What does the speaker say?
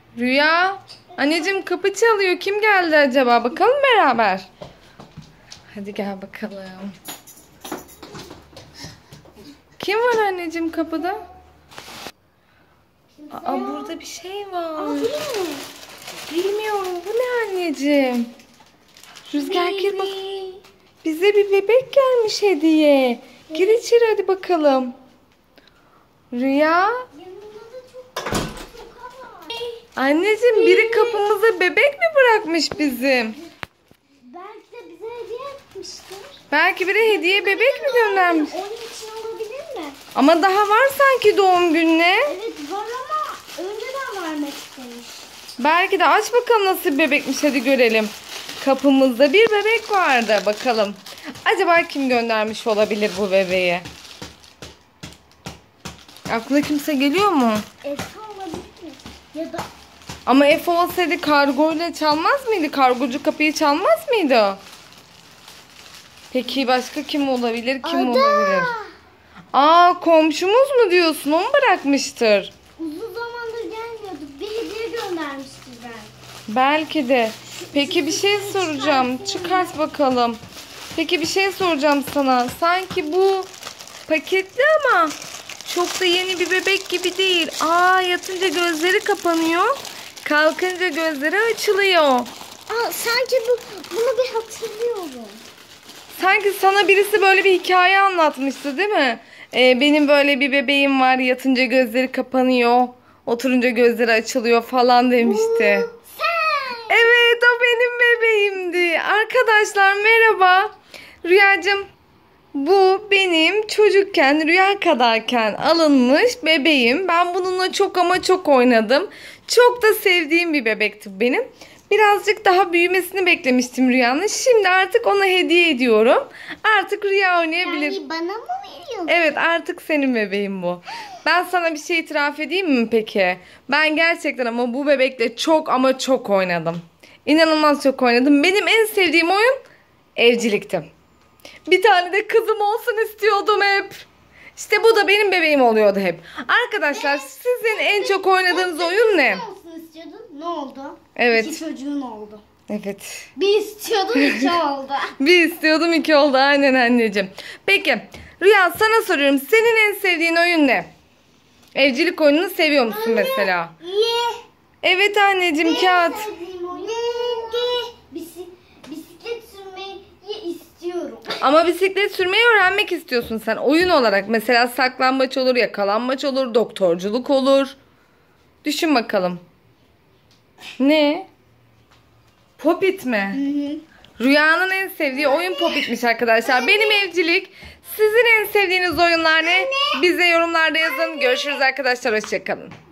Rüya. Anneciğim kapı çalıyor. Kim geldi acaba? Bakalım beraber. Hadi gel bakalım. Kim var anneciğim kapıda? Aa, burada bir şey var. Bilmiyorum. Bu ne anneciğim? Rüzgar gir bak. Bize bir bebek gelmiş hediye. Gir içeri hadi bakalım. Rüya. Anneciğim biri kapımıza bebek mi bırakmış bizim? Belki de bize hediye etmiştir. Belki biri hediye bebek mi göndermiş? Onun için olabilir mi? Ama daha var sanki doğum gününe. Evet var ama önceden vermek istemiş. Belki de aç bakalım nasıl bir bebekmiş, hadi görelim. Kapımızda bir bebek vardı, bakalım. Acaba kim göndermiş olabilir bu bebeği? Aklına kimse geliyor mu? Efe olabilir mi? Ya da Ama Efe olsaydı kargoyla çalmaz mıydı? Kargocu kapıyı çalmaz mıydı? Peki başka kim olabilir? Kim olabilir? Aa, komşumuz mu diyorsun? O mu bırakmıştır? uzun zamandır gelmiyordu. Bir hediye göndermiştir belki. Belki de. Peki bir şey soracağım. Çıkart bakalım. Peki bir şey soracağım sana. Sanki bu paketli ama çok da yeni bir bebek gibi değil. Aa, yatınca gözleri kapanıyor. Kalkınca gözleri açılıyor. Aa, sanki bunu bir hatırlıyorum. Sanki sana birisi böyle bir hikaye anlatmıştı değil mi? Benim böyle bir bebeğim var. Yatınca gözleri kapanıyor. Oturunca gözleri açılıyor falan demişti. Evet, o benim bebeğimdi. Arkadaşlar merhaba. Rüyacığım, bu benim çocukken, rüya kadarken alınmış bebeğim. Ben bununla çok ama çok oynadım. Çok da sevdiğim bir bebekti benim. Birazcık daha büyümesini beklemiştim Rüya'nın. Şimdi artık ona hediye ediyorum. Artık Rüya oynayabilir. Yani bana mı veriyorsun? Evet, artık senin bebeğin bu. Ben sana bir şey itiraf edeyim mi peki? Ben gerçekten ama bu bebekle çok ama çok oynadım. İnanılmaz çok oynadım. Benim en sevdiğim oyun evcilikti. Bir tane de kızım olsun istiyordum hep. İşte bu da benim bebeğim oluyordu hep. Arkadaşlar sizin en çok oynadığınız oyun ne? Ne olsun istiyordun? Ne oldu? Evet. 2 çocuğun oldu. Evet. Bir istiyordun 2 oldu. Bir istiyordum 2 oldu, aynen anneciğim. Peki Rüya, sana soruyorum. Senin en sevdiğin oyun ne? Evcilik oyununu seviyor musun mesela? Ye. Evet anneciğim, kağıt. Sevdiğim oyun bisiklet sürmeyi istiyorum. Ama bisiklet sürmeyi öğrenmek istiyorsun sen. Oyun olarak mesela saklambaç olur, yakalanmaç olur, doktorculuk olur. Düşün bakalım. Ne? Popit mi? Rüyanın en sevdiği oyun Popit'miş arkadaşlar. Benim evcilik. Sizin en sevdiğiniz oyunlar ne? Bize yorumlarda yazın. Görüşürüz arkadaşlar. Hoşçakalın.